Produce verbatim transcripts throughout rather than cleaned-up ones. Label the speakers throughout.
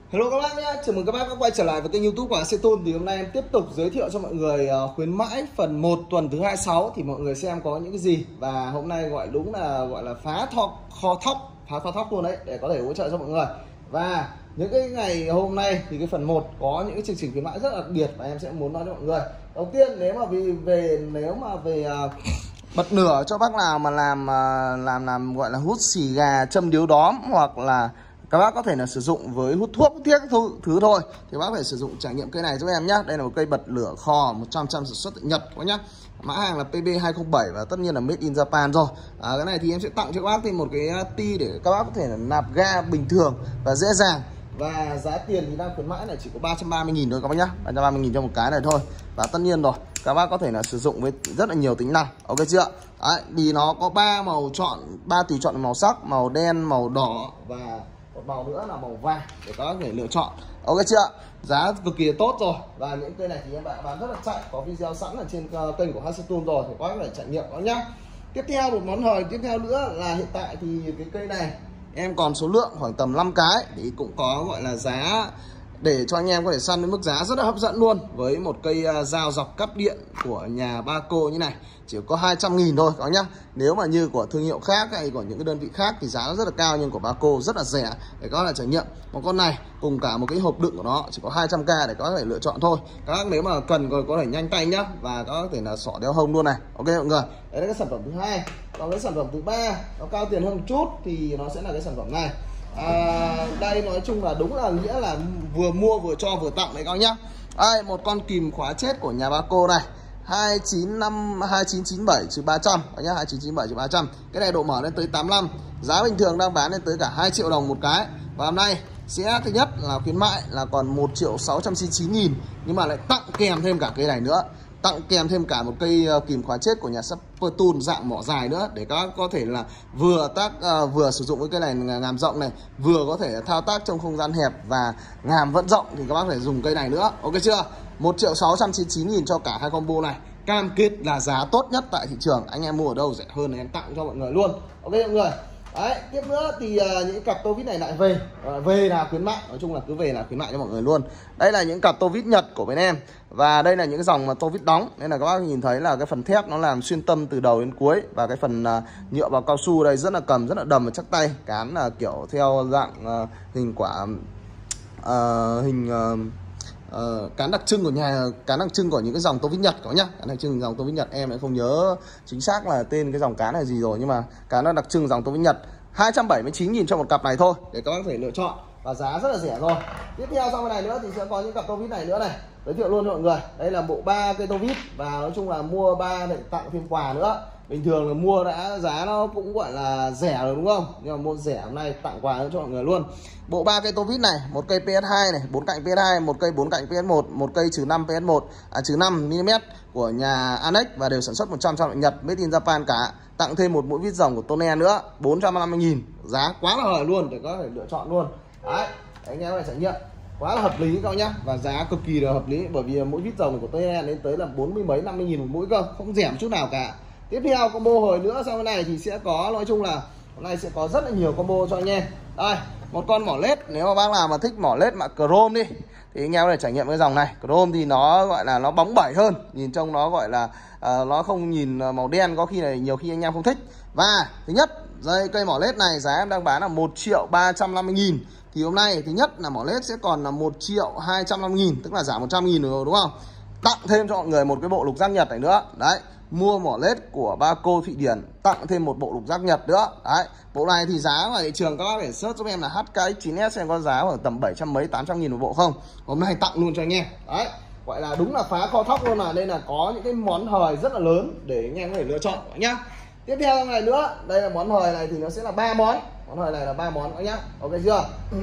Speaker 1: Hello các bác nhé, chào mừng các bác đã quay trở lại với kênh YouTube của a xê Tools. Thì hôm nay em tiếp tục giới thiệu cho mọi người khuyến mãi phần một tuần thứ hai mươi sáu thì mọi người xem có những cái gì. Và hôm nay gọi đúng là gọi là phá thóc kho thóc, phá kho thóc luôn đấy, để có thể hỗ trợ cho mọi người. Và những cái ngày hôm nay thì cái phần một có những cái chương trình khuyến mãi rất là đặc biệt và em sẽ muốn nói cho mọi người. Đầu tiên nếu mà vì về nếu mà về uh, bật lửa cho bác nào mà làm uh, làm làm gọi là hút xì gà, châm điếu đóm, hoặc là các bác có thể là sử dụng với hút thuốc, hút thiết thứ, thứ thôi thì bác phải sử dụng trải nghiệm cây này giúp em nhé. Đây là một cây bật lửa kho một trăm phần trăm sản xuất tại Nhật các nhá. Mã hàng là P B hai không bảy và tất nhiên là made in Japan rồi. À, cái này thì em sẽ tặng cho các bác thêm một cái ti để các bác có thể là nạp ga bình thường và dễ dàng. Và giá tiền thì đang khuyến mãi này chỉ có ba trăm ba mươi nghìn thôi các bác nhá. ba trăm ba mươi nghìn cho một cái này thôi. Và tất nhiên rồi, các bác có thể là sử dụng với rất là nhiều tính năng. Ok chưa? Đấy, thì nó có ba màu chọn, ba tùy chọn màu sắc, màu đen, màu đỏ và một màu nữa là màu vàng để các bác có thể lựa chọn. Ok chưa? Giá cực kỳ tốt rồi. Và những cây này thì em bạn bán rất là chạy, có video sẵn ở trên kênh của a xê Tools rồi thì các bác có thể trải nghiệm đó nhá. Tiếp theo một món hời tiếp theo nữa là hiện tại thì cái cây này em còn số lượng khoảng tầm năm cái thì cũng có gọi là giá để cho anh em có thể săn với mức giá rất là hấp dẫn luôn, với một cây dao dọc cắp điện của nhà Baco như này chỉ có hai trăm nghìn thôi các nhá. Nếu mà như của thương hiệu khác hay của những cái đơn vị khác thì giá nó rất là cao, nhưng của Baco rất là rẻ để các bạn trải nghiệm. Một con này cùng cả một cái hộp đựng của nó chỉ có hai trăm k để các bạn có thể lựa chọn thôi. Các bác nếu mà cần có thể nhanh tay nhá, và các bác có thể là xỏ đeo hông luôn này. Ok mọi người, đấy là cái sản phẩm thứ hai. Còn cái sản phẩm thứ ba nó cao tiền hơn một chút thì nó sẽ là cái sản phẩm này. À, đây nói chung là đúng là nghĩa là vừa mua vừa cho vừa tặng đấy các nhá. Đây, một con kìm khóa chết của nhà Baco này, hai chín năm hai chín chín bảy trừ ba trăm các nhá, hai chín chín bảy trừ ba trăm. Cái này độ mở lên tới tám mươi lăm. Giá bình thường đang bán lên tới cả hai triệu đồng một cái. Và hôm nay sẽ thứ nhất là khuyến mại là còn một triệu sáu trăm chín mươi chín nghìn, nhưng mà lại tặng kèm thêm cả cây này nữa. Tặng kèm thêm cả một cây kìm khóa chết của nhà Super Tool dạng mỏ dài nữa, để các bác có thể là vừa tác uh, vừa sử dụng cái cây này ngàm rộng này, vừa có thể thao tác trong không gian hẹp và ngàm vẫn rộng thì các bác phải dùng cây này nữa. Ok chưa? một triệu sáu trăm chín mươi chín nghìn cho cả hai combo này. Cam kết là giá tốt nhất tại thị trường. Anh em mua ở đâu rẻ hơn thì em tặng cho mọi người luôn. Ok mọi người. Đấy, tiếp nữa thì uh, những cặp tô vít này lại về uh, về là khuyến mại, nói chung là cứ về là khuyến mại cho mọi người luôn. Đây là những cặp tô vít Nhật của bên em, và đây là những cái dòng mà tô vít đóng, nên là các bác nhìn thấy là cái phần thép nó làm xuyên tâm từ đầu đến cuối, và cái phần uh, nhựa vào cao su đây rất là cầm, rất là đầm và chắc tay. Cán là kiểu theo dạng uh, hình quả uh, hình uh, Uh, cán đặc trưng của nhà cán đặc trưng của những cái dòng tô vít Nhật có nhá. Cán đặc trưng dòng tô vít Nhật em lại không nhớ chính xác là tên cái dòng cán là gì rồi, nhưng mà cán nó đặc trưng dòng tô vít Nhật. Hai trăm bảy mươi chín nghìn cho một cặp này thôi để các bác có thể lựa chọn, và giá rất là rẻ rồi. Tiếp theo sau cái này nữa thì sẽ có những cặp tô vít này nữa này, giới thiệu luôn cho mọi người. Đây là bộ ba cây tô vít, và nói chung là mua ba để tặng thêm quà nữa. Bình thường là mua đã giá nó cũng gọi là rẻ rồi đúng không, nhưng mà mua rẻ hôm nay tặng quà cho mọi người luôn. Bộ ba cây tô vít này, một cây P S hai này, bốn cạnh P S hai, một cây bốn cạnh P S một, một cây trừ năm P S một, à trừ năm mi li mét của nhà Anex, và đều sản xuất một trăm phần trăm Nhật, made in Japan cả. Tặng thêm một mũi vít rồng của Tone nữa, bốn trăm năm mươi nghìn. Giá quá là hời luôn để có thể lựa chọn luôn. Đấy, anh em phải trải nghiệm. Quá là hợp lý các nhá, và giá cực kỳ là hợp lý, bởi vì mũi vít rồng của Tone lên tới là bốn mươi mấy năm mươi nghìn một mũi cơ, không rẻ một chút nào cả. Tiếp theo combo hồi nữa sau cái này thì sẽ có, nói chung là hôm nay sẽ có rất là nhiều combo cho anh em. Đây, một con mỏ led, nếu mà bác nào mà thích mỏ led mà chrome đi thì anh em có thể trải nghiệm cái dòng này. Chrome thì nó gọi là nó bóng bẩy hơn, nhìn trông nó gọi là uh, nó không nhìn màu đen, có khi này nhiều khi anh em không thích. Và thứ nhất, dây cây mỏ led này giá em đang bán là một triệu ba trăm năm mươi nghìn. Thì hôm nay thứ nhất là mỏ led sẽ còn là một triệu hai trăm năm mươi nghìn, tức là giảm một trăm nghìn rồi đúng không? Tặng thêm cho mọi người một cái bộ lục giác Nhật này nữa. Đấy, mua mỏ led của Baco Thụy Điển, tặng thêm một bộ lục giác Nhật nữa. Đấy, bộ này thì giá ngoài thị trường các bác phải search giúp em là H K X chín S xem có giá khoảng tầm bảy trăm mấy tám trăm nghìn một bộ không. Hôm nay tặng luôn cho anh em. Đấy, gọi là đúng là phá kho thóc luôn, là nên là có những cái món hời rất là lớn để anh em có thể lựa chọn nhá. Tiếp theo này nữa, đây là món hời này thì nó sẽ là ba món. Món hời này là ba món các nhá. Ok chưa?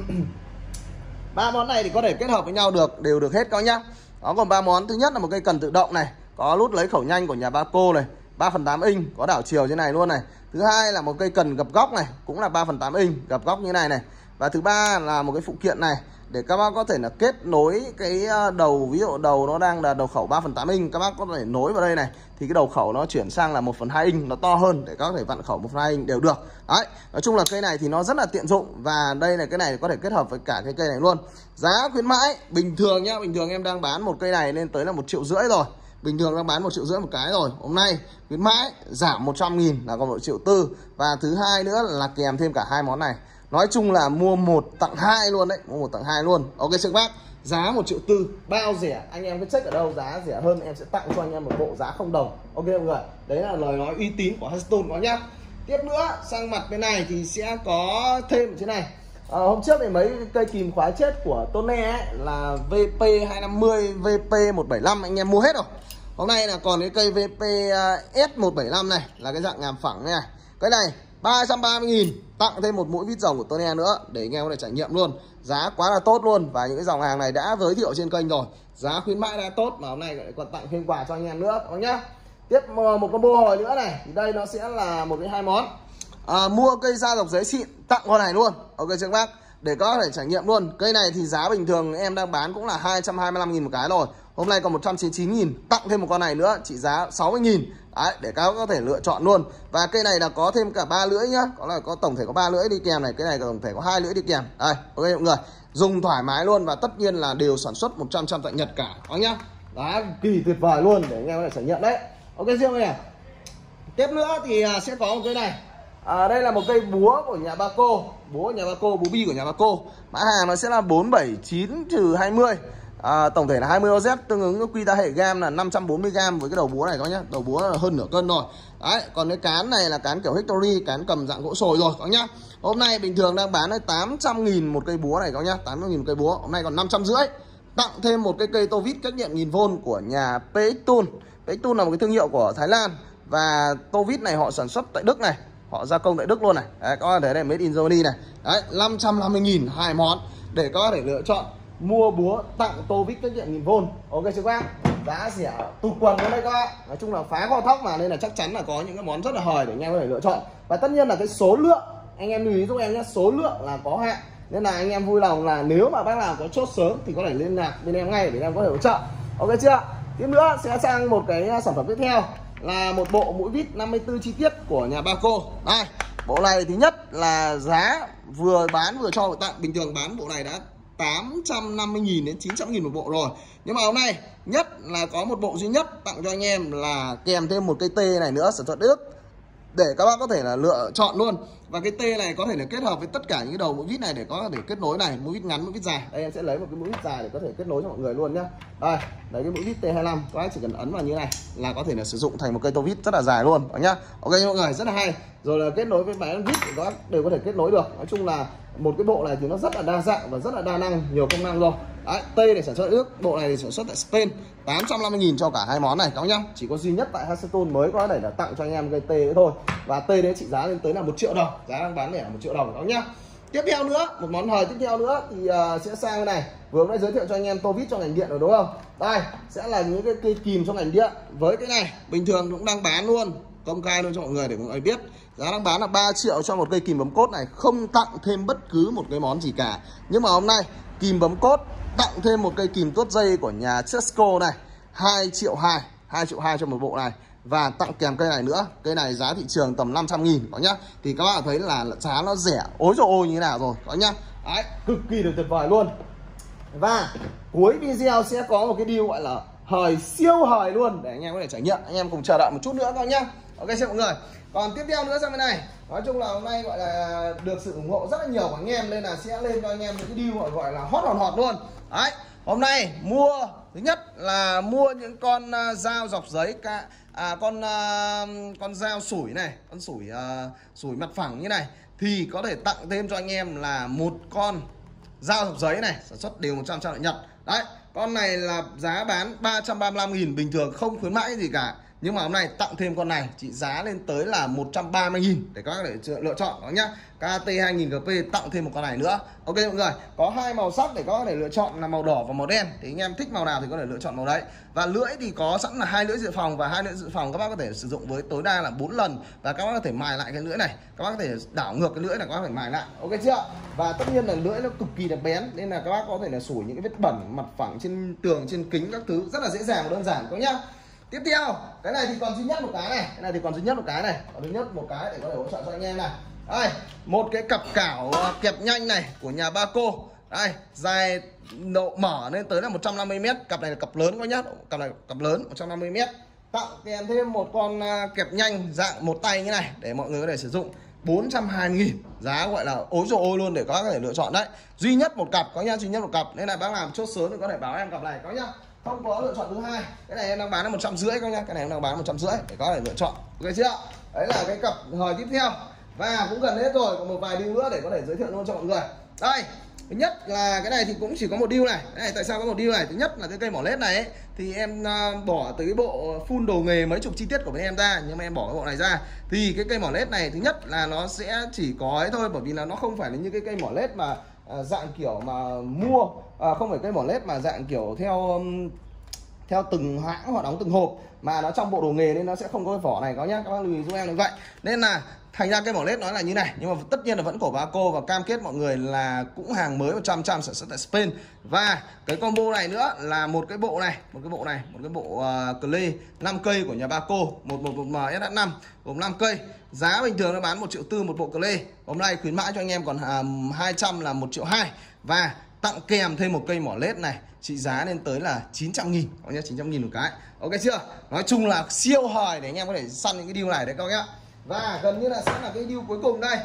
Speaker 1: Ba món này thì có thể kết hợp với nhau được, đều được hết các nhá. Đó, còn ba món, thứ nhất là một cây cần tự động này, có nút lấy khẩu nhanh của nhà Baco này, ba phần tám inch, có đảo chiều như này luôn này. Thứ hai là một cây cần gập góc này, cũng là ba phần tám inch, gập góc như này này. Và thứ ba là một cái phụ kiện này để các bác có thể là kết nối cái đầu, ví dụ đầu nó đang là đầu khẩu ba phần tám inch, các bác có thể nối vào đây này thì cái đầu khẩu nó chuyển sang là một phần hai inch, nó to hơn để các bác có thể vặn khẩu một phần hai inch đều được. Đấy, nói chung là cây này thì nó rất là tiện dụng, và đây là cái này có thể kết hợp với cả cái cây này luôn. Giá khuyến mãi bình thường nhá, bình thường em đang bán một cây này lên tới là một triệu rưỡi rồi. Bình thường đang bán một triệu rưỡi một cái rồi. Hôm nay khuyến mãi giảm một trăm nghìn là còn một triệu tư. Và thứ hai nữa là kèm thêm cả hai món này. Nói chung là mua một tặng hai luôn đấy, mua một tặng hai luôn. Ok chưa các bác? Giá một triệu tư, bao rẻ, anh em cứ check ở đâu giá rẻ hơn em sẽ tặng cho anh em một bộ giá không đồng. Ok mọi người, đấy là lời nói uy tín của Heston đó nhá. Tiếp nữa sang mặt bên này thì sẽ có thêm thế này. À, hôm trước thì mấy cây kìm khóa chết của Tone ấy là vê pê hai năm mươi, vê pê một bảy năm anh em mua hết rồi. Hôm nay là còn cái cây vê pê S một bảy năm này là cái dạng ngàm phẳng này. Cái này ba trăm ba mươi nghìn, tặng thêm một mũi vít rồng của Tone nữa để anh em có thể trải nghiệm luôn. Giá quá là tốt luôn, và những cái dòng hàng này đã giới thiệu trên kênh rồi, giá khuyến mãi đã tốt mà hôm nay lại còn tặng thêm quà cho anh em nữa các nhá. Tiếp một combo hồi nữa này thì đây nó sẽ là một cái hai món. À, mua cây da dọc giấy xịn tặng con này luôn. Ok chưa các bác? Để có thể trải nghiệm luôn. Cây này thì giá bình thường em đang bán cũng là hai trăm hai mươi lăm nghìn một cái rồi. Hôm nay còn một trăm chín mươi chín nghìn, tặng thêm một con này nữa trị giá sáu mươi nghìn. Đấy, để các bác có thể lựa chọn luôn. Và cây này là có thêm cả ba lưỡi nhá. Có là có tổng thể có ba lưỡi đi kèm này, cái này tổng thể có hai lưỡi đi kèm. Đây, ok mọi người. Dùng thoải mái luôn, và tất nhiên là đều sản xuất một trăm phần trăm tại Nhật cả. Đó nhá. Đó, kỳ tuyệt vời luôn để anh em có thể trải nghiệm đấy. Ok chưa mọi người? Tiếp nữa thì sẽ có một cây này. À, đây là một cây búa của nhà Baco, búa của nhà Baco, búa bi của nhà Baco. Mã hàng nó sẽ là bốn bảy chín trừ hai mươi. À, tổng thể là hai mươi ô dét, tương ứng với quy ta hệ gam là năm trăm bốn mươi gam với cái đầu búa này các nhá. Đầu búa là hơn nửa cân rồi. Đấy, còn cái cán này là cán kiểu Hickory, cán cầm dạng gỗ sồi rồi các nhá. Hôm nay bình thường đang bán tám trăm nghìn một cây búa này các nhá, tám trăm nghìn một cây búa. Hôm nay còn năm trăm rưỡi. Tặng thêm một cái cây tô vít cách điện nghìn vôn của nhà pê ích Tool. pê ích Tool là một cái thương hiệu của Thái Lan, và tô vít này họ sản xuất tại Đức này, họ gia công tại Đức luôn này. Đấy, có thể này made in Germany này. Đấy, năm trăm năm mươi nghìn hai món để các có thể lựa chọn mua búa tặng tô vít cách điện nghìn vôn. Ok chưa các bác? Giá rẻ tụt quần luôn đây các bác. Nói chung là phá kho thóc mà, nên là chắc chắn là có những cái món rất là hời để anh em có thể lựa chọn. Và tất nhiên là cái số lượng, anh em lưu ý giúp em nhé, số lượng là có hạn. Nên là anh em vui lòng là nếu mà bác nào có chốt sớm thì có thể liên lạc bên em ngay để em có thể hỗ trợ. Ok chưa? Tiếp nữa sẽ sang một cái sản phẩm tiếp theo là một bộ mũi vít năm mươi tư chi tiết của nhà Baco. Đây, bộ này thứ nhất là giá vừa bán vừa cho vừa tặng. Bình thường bán bộ này đã tám trăm năm mươi nghìn đến chín trăm nghìn một bộ rồi. Nhưng mà hôm nay nhất là có một bộ duy nhất tặng cho anh em là kèm thêm một cây tê này nữa, sản xuất Đức, để các bác có thể là lựa chọn luôn. Và cái tê này có thể là kết hợp với tất cả những cái đầu mũi vít này để có thể kết nối này, mũi vít ngắn, mũi vít dài. Đây em sẽ lấy một cái mũi vít dài để có thể kết nối cho mọi người luôn nhá. Đây, đấy cái mũi vít tê hai lăm, các bác chỉ cần ấn vào như này là có thể là sử dụng thành một cây tô vít rất là dài luôn đó nhá. Ok mọi người, rất là hay. Rồi là kết nối với máy vít thì các bác đều có thể kết nối được. Nói chung là một cái bộ này thì nó rất là đa dạng và rất là đa năng, nhiều công năng rồi. Đấy, tê để sản xuất Đức, bộ này thì sản xuất tại Spain, tám trăm năm mươi nghìn cho cả hai món này các nhá. Chỉ có duy nhất tại Heston mới có thể là tặng cho anh em cây tê nữa thôi. Và tê đấy trị giá lên tới là một triệu đồng, giá đang bán lẻ là một triệu đồng các nhá. Tiếp theo nữa, một món hời tiếp theo nữa thì uh, sẽ sang cái này. Vừa mới giới thiệu cho anh em tô vít cho ngành điện rồi đúng không? Đây sẽ là những cái cây kìm cho ngành điện. Với cái này bình thường cũng đang bán luôn, công khai luôn cho mọi người để mọi người biết. Giá đang bán là ba triệu cho một cây kìm bấm cốt này, không tặng thêm bất cứ một cái món gì cả. Nhưng mà hôm nay kìm bấm cốt tặng thêm một cây kìm tuốt dây của nhà Chesco này, hai triệu hai, hai triệu hai cho một bộ này. Và tặng kèm cây này nữa. Cây này giá thị trường tầm năm trăm nghìn có nhá. Thì các bạn thấy là giá nó rẻ ối dồi ôi như thế nào rồi có nhá. Đấy, cực kỳ là tuyệt vời luôn. Và cuối video sẽ có một cái deal gọi là hời, siêu hời luôn để anh em có thể trải nghiệm. Anh em cùng chờ đợi một chút nữa coi nhá. Ok chưa mọi người? Còn tiếp theo nữa sang bên này, nói chung là hôm nay gọi là được sự ủng hộ rất là nhiều của anh em, nên là sẽ lên cho anh em những cái deal gọi là hot hot hot luôn. Đấy, hôm nay mua thứ nhất là mua những con uh, dao dọc giấy cả, à, con uh, con dao sủi này, con sủi uh, sủi mặt phẳng như này thì có thể tặng thêm cho anh em là một con dao dọc giấy này, sản xuất đều một trăm phần trăm tại Nhật. Đấy, con này là giá bán ba trăm ba mươi lăm nghìn, bình thường không khuyến mãi gì cả. Nhưng mà hôm nay tặng thêm con này trị giá lên tới là một trăm ba mươi nghìn để các bác để lựa chọn đó nhá. ca tê hai nghìn giê pê tặng thêm một con này nữa. Ok mọi người, có hai màu sắc để các bác để lựa chọn là màu đỏ và màu đen. Thì anh em thích màu nào thì có thể lựa chọn màu đấy. Và lưỡi thì có sẵn là hai lưỡi dự phòng, và hai lưỡi dự phòng các bác có thể sử dụng với tối đa là bốn lần, và các bác có thể mài lại cái lưỡi này. Các bác có thể đảo ngược cái lưỡi này, các bác phải mài lại. Ok chưa? Và tất nhiên là lưỡi nó cực kỳ là bén, nên là các bác có thể là sủi những cái vết bẩn mặt phẳng trên tường, trên kính các thứ rất là dễ dàng và đơn giản các nhá. Tiếp theo, cái này thì còn duy nhất một cái này, cái này thì còn duy nhất một cái này, còn duy nhất một cái để có thể hỗ trợ cho anh em này. Đây, một cái cặp cảo kẹp nhanh này của nhà Baco. Đây, dài độ mở lên tới là một trăm năm mươi mét, cặp này là cặp lớn có nhất, cặp này cặp lớn một trăm năm mươi mét. Tặng kèm thêm một con kẹp nhanh dạng một tay như này để mọi người có thể sử dụng, bốn trăm hai mươi nghìn, giá gọi là ối dồi ôi luôn để các bác có thể lựa chọn đấy. Duy nhất một cặp có nhá, duy nhất một cặp, nên là bác làm chốt sớm thì có thể báo em cặp này có nhá. Không có lựa chọn thứ hai. Cái này em đang bán là một trăm rưỡi các nhá, cái này em đang bán một trăm rưỡi để có thể lựa chọn. Ok chưa? Đấy là cái cặp hời tiếp theo. Và cũng gần hết rồi, còn một vài deal nữa để có thể giới thiệu luôn cho mọi người. Đây, thứ nhất là cái này thì cũng chỉ có một deal này. Cái này tại sao có một deal này? Thứ nhất là cái cây mỏ led này ấy, thì em uh, bỏ từ cái bộ full đồ nghề mấy chục chi tiết của bên em ra, nhưng mà em bỏ cái bộ này ra. Thì cái cây mỏ led này thứ nhất là nó sẽ chỉ có ấy thôi, bởi vì là nó không phải là như cái cây mỏ led mà uh, dạng kiểu mà mua, uh, không phải cây mỏ led mà dạng kiểu theo um, theo từng hãng họ đóng từng hộp, mà nó trong bộ đồ nghề nên nó sẽ không có cái vỏ này có nhá, các bác lưu ý giúp em như vậy. Nên là thành ra cái mỏ led nó là như này, nhưng mà tất nhiên là vẫn của Baco và cam kết mọi người là cũng hàng mới một trăm phần trăm sản xuất tại Spain. Và cái combo này nữa là một cái bộ này, một cái bộ này, một cái bộ uh, clay năm cây của nhà Baco, một một M S H năm gồm năm cây. Giá bình thường nó bán một triệu tư một bộ clay. Hôm nay khuyến mãi cho anh em còn uh, hai trăm là một triệu hai, và tặng kèm thêm một cây mỏ led này trị giá lên tới là chín trăm nghìn, có nhá, chín trăm nghìn một cái. Ok chưa? Nói chung là siêu hời để anh em có thể săn những cái deal này đấy các bác nhá. Và gần như là sẽ là cái deal cuối cùng đây.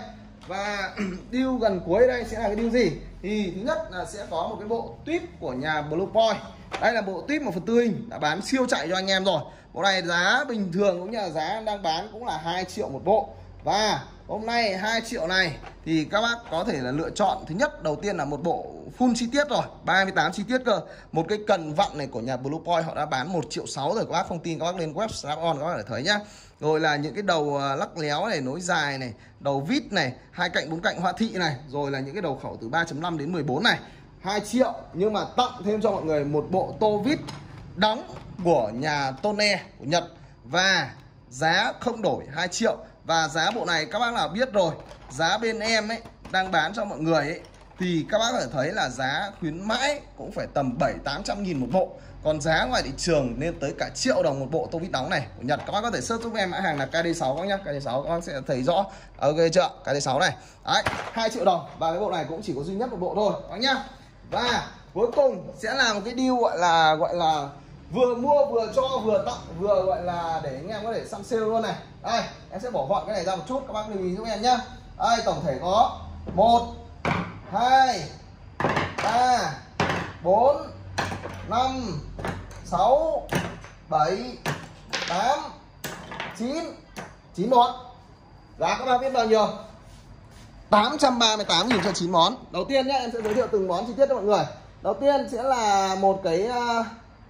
Speaker 1: Và deal gần cuối đây sẽ là cái deal gì? Thì thứ nhất là sẽ có một cái bộ tuyếp của nhà Blue Point. Đây là bộ tuyếp một phần tư inch đã bán siêu chạy cho anh em rồi. Bộ này giá bình thường cũng như là giá em đang bán cũng là hai triệu một bộ. Và hôm nay hai triệu này thì các bác có thể là lựa chọn. Thứ nhất đầu tiên là một bộ full chi tiết rồi, ba mươi tám chi tiết cơ. Một cái cần vặn này của nhà Blue Point họ đã bán một triệu sáu rồi, các bác không tin các bác lên web Snap-on các bác để thấy nhá. Rồi là những cái đầu lắc léo này, nối dài này, đầu vít này, hai cạnh bốn cạnh hoa thị này, rồi là những cái đầu khẩu từ ba chấm năm đến mười bốn này. hai triệu, nhưng mà tặng thêm cho mọi người một bộ tô vít đóng của nhà Tone của Nhật, và giá không đổi hai triệu. Và giá bộ này các bác nào biết rồi, giá bên em ấy đang bán cho mọi người ấy thì các bác có thể thấy là giá khuyến mãi cũng phải tầm bảy tám trăm nghìn một bộ. Còn giá ngoài thị trường lên tới cả triệu đồng một bộ tô vít đóng này của Nhật. Các bác có thể search giúp em mã hàng là K D sáu các nhá, K D sáu các bác sẽ thấy rõ. Ok chưa? K D sáu này. Đấy, hai triệu đồng, và cái bộ này cũng chỉ có duy nhất một bộ thôi các nhá. Và cuối cùng sẽ là một cái deal gọi là gọi là vừa mua vừa cho vừa tặng, vừa gọi là để anh em có thể săn sale luôn này. Đây, em sẽ bỏ gọn cái này ra một chút, các bác lưu ý giúp em nhá. Đây, tổng thể có một, hai, ba, bốn, năm, sáu, bảy, tám, chín, chín món. Giá các bác biết bao nhiêu? tám trăm ba mươi tám nghìn cho chín món. Đầu tiên nhá, em sẽ giới thiệu từng món chi tiết cho mọi người. Đầu tiên sẽ là một cái uh,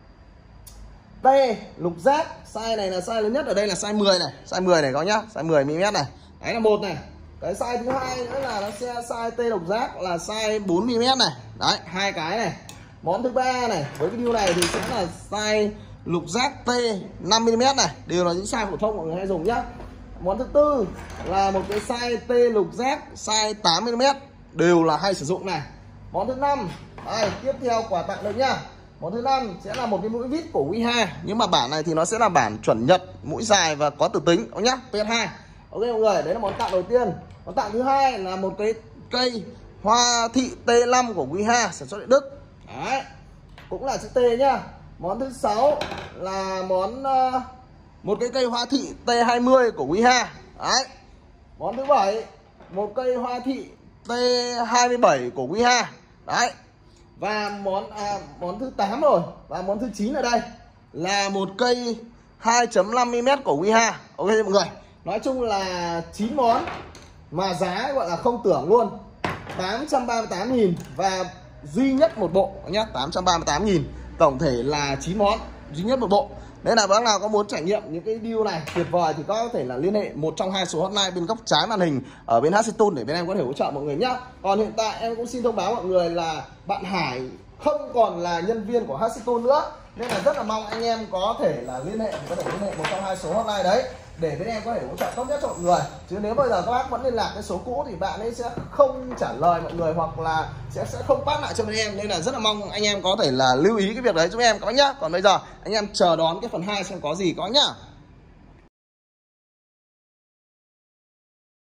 Speaker 1: T lục giác. Size này là size lớn nhất ở đây là size mười này, size mười này có nhá, size mười mi li mét này. Đấy là một này. Cái size thứ hai nữa là nó sẽ size T lục giác là size bốn mi li mét này. Đấy, hai cái này. Món thứ ba này, với cái deal này thì sẽ là size lục giác T năm mi li mét này, đều là những size phổ thông mọi người hay dùng nhá. Món thứ tư là một cái size T lục giác size tám mi li mét, đều là hay sử dụng này. Món thứ năm, đây, tiếp theo quà tặng được nhá. Món thứ năm sẽ là một cái mũi vít của Wiha, nhưng mà bản này thì nó sẽ là bản chuẩn Nhật, mũi dài và có tử tính, ok nhá, P S hai. Ok mọi người, đấy là món tặng đầu tiên. Món tặng thứ hai là một cái cây hoa thị T năm của Wiha sản xuất tại Đức. Đấy, cũng là chữ T nhá. Món thứ sáu là món uh, một cái cây hoa thị T hai mươi của Wiha. Đấy. Món thứ bảy, một cây hoa thị T hai mươi bảy của Wiha. Đấy. Và món à, món thứ tám rồi. Và món thứ chín ở đây là một cây hai chấm năm mi li mét của Wiha. Ok mọi người. Nói chung là chín món mà giá gọi là không tưởng luôn. tám trăm ba mươi tám nghìn và duy nhất một bộ nhá, tám trăm ba mươi tám nghìn. Tổng thể là chín món, duy nhất một bộ. Nên là bác nào có muốn trải nghiệm những cái deal này tuyệt vời thì có thể là liên hệ một trong hai số hotline bên góc trái màn hình ở bên hát xê Tool để bên em có thể hỗ trợ mọi người nhá. Còn hiện tại em cũng xin thông báo mọi người là bạn Hải không còn là nhân viên của hát xê Tool nữa, nên là rất là mong anh em có thể là liên hệ, có thể liên hệ một trong hai số hotline đấy để bên em có thể hỗ trợ tốt nhất cho mọi người. Chứ nếu bây giờ các bác vẫn liên lạc cái số cũ thì bạn ấy sẽ không trả lời mọi người, hoặc là sẽ sẽ không pass lại cho bên em. Nên là rất là mong anh em có thể là lưu ý cái việc đấy giúp em các bác nhá. Còn bây giờ anh em chờ đón cái phần hai xem có gì các bác nhá.